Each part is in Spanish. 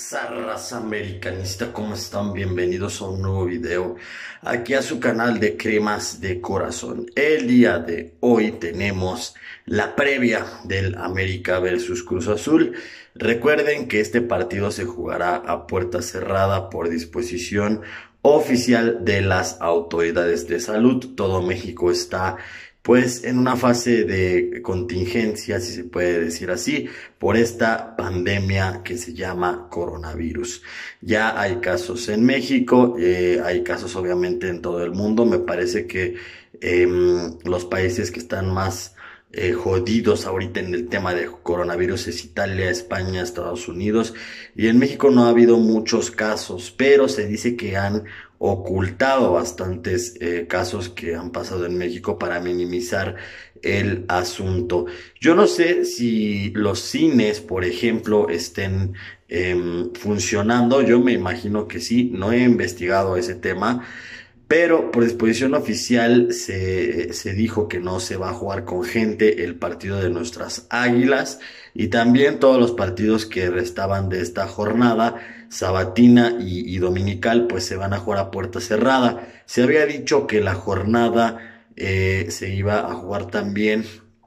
Raza americanista, ¿cómo están? Bienvenidos a un nuevo video aquí a su canal de Cremas de Corazón. El día de hoy tenemos la previa del América versus Cruz Azul. Recuerden que este partido se jugará a puerta cerrada por disposición oficial de las autoridades de salud. Todo México está pues en una fase de contingencia, si se puede decir así, por esta pandemia que se llama coronavirus. Ya hay casos en México, hay casos obviamente en todo el mundo. Me parece que los países que están más jodidos ahorita en el tema de coronavirus es Italia, España, Estados Unidos, y en México no ha habido muchos casos, pero se dice que han ocultado bastantes casos que han pasado en México para minimizar el asunto. Yo no sé si los cines, por ejemplo, estén funcionando. Yo me imagino que sí, no he investigado ese tema. Pero por disposición oficial se dijo que no se va a jugar con gente el partido de nuestras Águilas y también todos los partidos que restaban de esta jornada sabatina y dominical, pues se van a jugar a puerta cerrada. Se había dicho que la jornada se iba a jugar también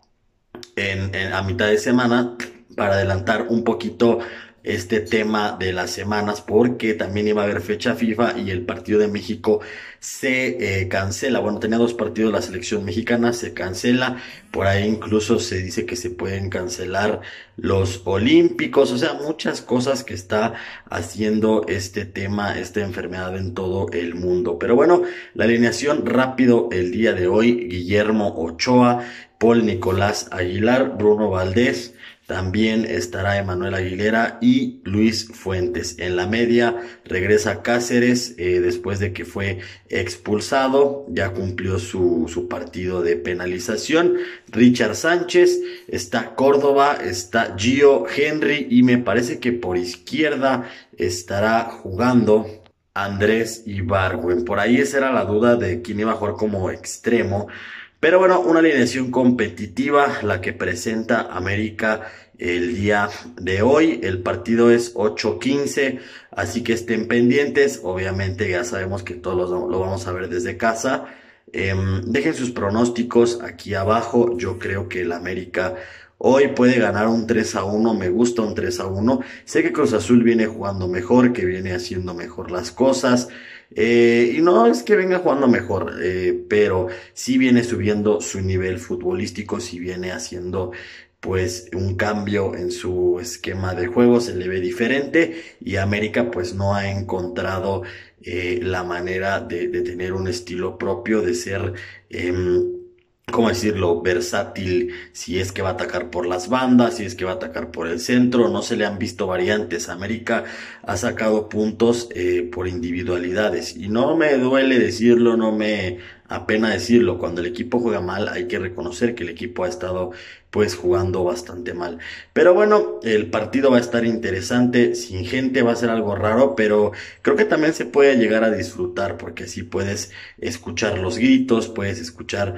a mitad de semana para adelantar un poquito este tema de las semanas, porque también iba a haber fecha FIFA y el partido de México se cancela. Bueno, tenía dos partidos la selección mexicana, se cancela. Por ahí incluso se dice que se pueden cancelar los olímpicos. O sea, muchas cosas que está haciendo este tema, esta enfermedad en todo el mundo. Pero bueno, la alineación rápido el día de hoy: Guillermo Ochoa, Paul Nicolás Aguilar, Bruno Valdés. También estará Emanuel Aguilera y Luis Fuentes. En la media regresa Cáceres después de que fue expulsado. Ya cumplió su partido de penalización. Richard Sánchez, está Córdoba, está Gio, Henry y me parece que por izquierda estará jugando Andrés Ibargüen. Por ahí esa era la duda de quién iba a jugar como extremo. Pero bueno, una alineación competitiva la que presenta América el día de hoy. El partido es 8:15, así que estén pendientes. Obviamente ya sabemos que todos lo vamos a ver desde casa. Dejen sus pronósticos aquí abajo. Yo creo que el América hoy puede ganar un 3-1, me gusta un 3-1. Sé que Cruz Azul viene jugando mejor, que viene haciendo mejor las cosas. Y no es que venga jugando mejor, pero sí viene subiendo su nivel futbolístico, sí viene haciendo pues un cambio en su esquema de juego, se le ve diferente y América pues no ha encontrado la manera de tener un estilo propio, de ser ¿cómo decirlo?, versátil, si es que va a atacar por las bandas, si es que va a atacar por el centro. No se le han visto variantes. América ha sacado puntos por individualidades y no me duele decirlo, no me apena decirlo. Cuando el equipo juega mal hay que reconocer que el equipo ha estado pues jugando bastante mal. Pero bueno, el partido va a estar interesante. Sin gente va a ser algo raro, pero creo que también se puede llegar a disfrutar, porque así puedes escuchar los gritos, puedes escuchar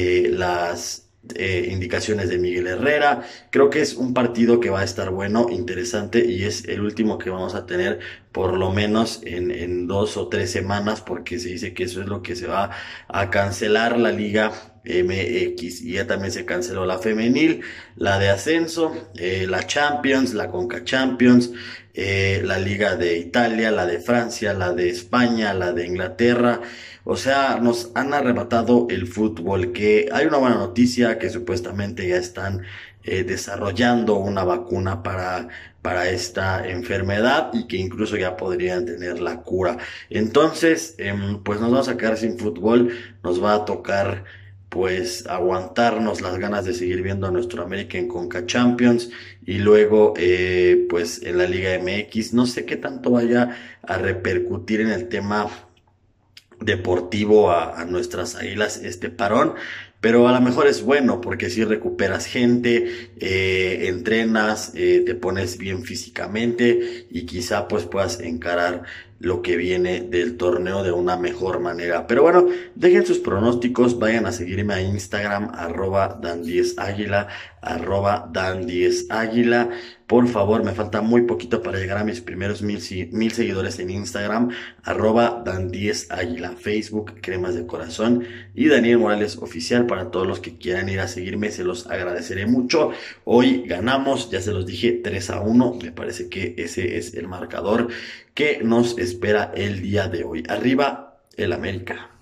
las indicaciones de Miguel Herrera. Creo que es un partido que va a estar bueno, interesante, y es el último que vamos a tener por lo menos en 2 o 3 semanas, porque se dice que eso es lo que se va a cancelar la Liga MX, y ya también se canceló la femenil, la de ascenso, la Champions, la Conca Champions, la Liga de Italia, la de Francia, la de España, la de Inglaterra. O sea, nos han arrebatado el fútbol. Que hay una buena noticia, que supuestamente ya están desarrollando una vacuna para esta enfermedad y que incluso ya podrían tener la cura. Entonces, pues nos vamos a quedar sin fútbol, nos va a tocar pues aguantarnos las ganas de seguir viendo a nuestro América en Conca Champions y luego pues en la Liga MX. No sé qué tanto vaya a repercutir en el tema deportivo a nuestras Águilas este parón, pero a lo mejor es bueno, porque si recuperas gente, entrenas, te pones bien físicamente y quizá pues puedas encarar lo que viene del torneo de una mejor manera. Pero bueno, dejen sus pronósticos, vayan a seguirme a Instagram, @Dan10Águila, @Dan10Águila. Por favor, me falta muy poquito para llegar a mis primeros 1000 seguidores en Instagram, @Dan10Águila, Facebook, Cremas de Corazón y Daniel Morales Oficial. Para todos los que quieran ir a seguirme, se los agradeceré mucho. Hoy ganamos, ya se los dije, 3-1. Me parece que ese es el marcador que nos espera el día de hoy. Arriba el América.